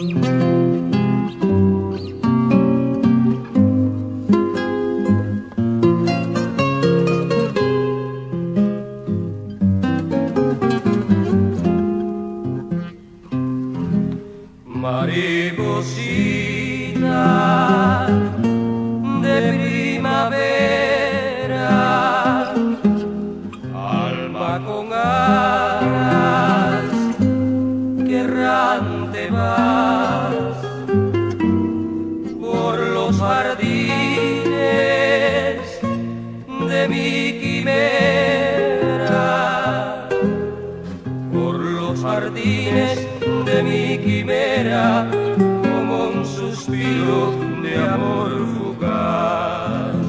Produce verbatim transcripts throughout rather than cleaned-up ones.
Mariposita de primavera, alma con alas, que errante vas por los jardines de mi quimera, por los jardines de mi quimera, como un suspiro de amor fugaz.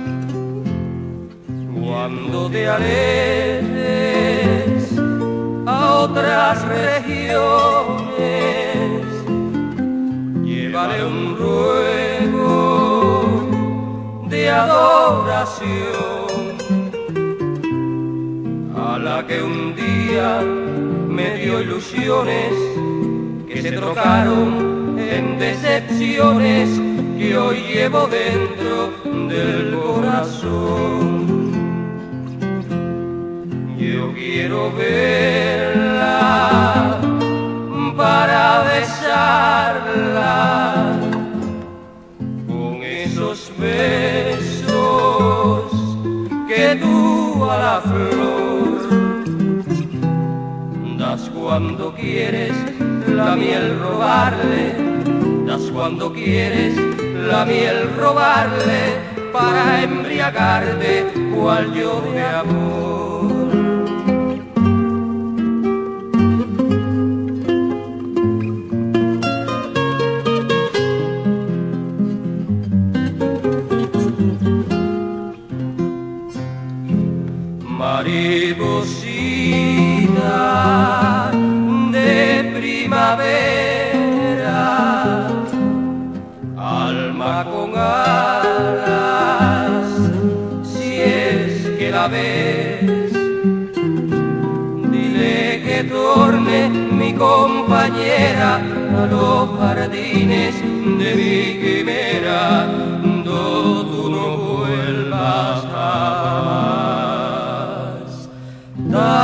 Cuando te alejes a otras regiones, llévale un ruego de adoración a la que un día me dio ilusiones que se trocaron en decepciones que hoy llevo dentro del corazón. Yo quiero verla para besarla con esos besos que tú a la flor das cuando quieres la miel robarle, das cuando quieres la miel robarle para embriagarte cual yo de amor. Mariposita de primavera, alma con alas, si es que la ves, dile que torne mi compañera a los jardines de mi quimera, do tú no vuelvas jamás.